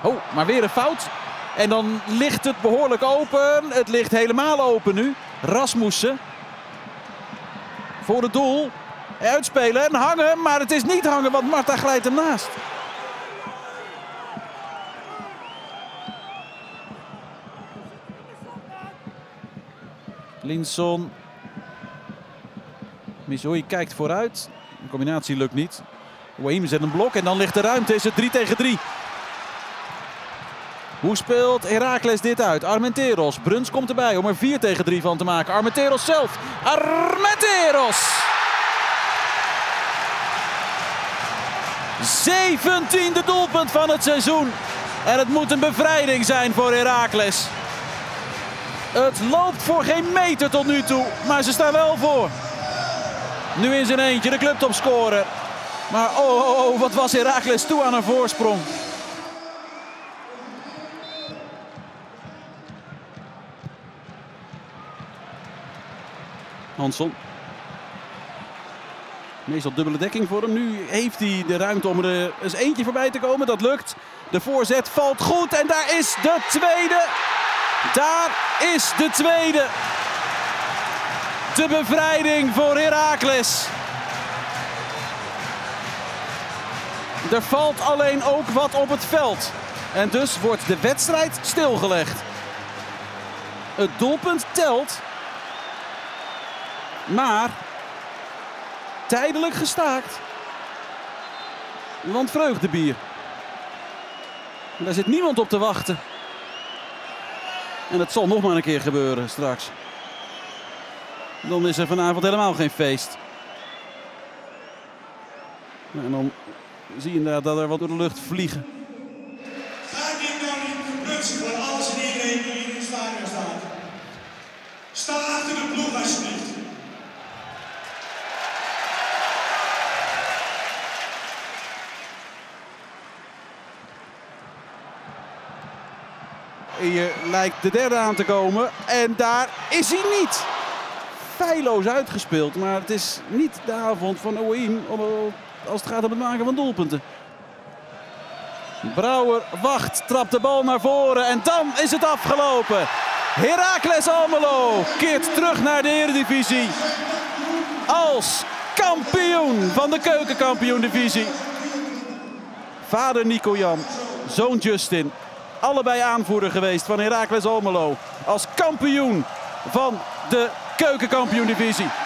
Oh, maar weer een fout. En dan ligt het behoorlijk open. Het ligt helemaal open nu. Rasmussen. Voor het doel. Uitspelen en hangen. Maar het is niet hangen, want Marta glijdt hem naast. Linson. Missouri kijkt vooruit. De combinatie lukt niet. Ouahim zet een blok en dan ligt de ruimte. Is het 3 tegen 3. Hoe speelt Heracles dit uit? Armenteros. Bruns komt erbij om er 4 tegen 3 van te maken. Armenteros zelf. Armenteros! 17e doelpunt van het seizoen. En het moet een bevrijding zijn voor Heracles. Het loopt voor geen meter tot nu toe. Maar ze staan wel voor. Nu in zijn eentje de clubtopscorer. Maar oh, wat was Heracles toe aan een voorsprong. Hansson. Meestal dubbele dekking voor hem. Nu heeft hij de ruimte om er eens eentje voorbij te komen. Dat lukt. De voorzet valt goed. En daar is de tweede. Daar is de tweede. De bevrijding voor Heracles. Er valt alleen ook wat op het veld. En dus wordt de wedstrijd stilgelegd. Het doelpunt telt. Maar tijdelijk gestaakt. Want vreugdebier. Daar zit niemand op te wachten. En het zal nog maar een keer gebeuren straks. Dan is er vanavond helemaal geen feest. En dan zie je inderdaad dat er wat door de lucht vliegen. Gaat dit nou niet prutsen voor alles en iedereen die in het stadion staat? Sta achter de ploeg alsjeblieft. Hier lijkt de derde aan te komen. En daar is hij niet. Feilloos uitgespeeld. Maar het is niet de avond van Ouahim als het gaat om het maken van doelpunten. Brouwer wacht, trapt de bal naar voren. En dan is het afgelopen. Heracles Almelo keert terug naar de Eredivisie. Als kampioen van de keukenkampioen-divisie. Vader Nico Jan, zoon Justin. Allebei aanvoerder geweest van Heracles Almelo. Als kampioen van de keukenkampioen-divisie.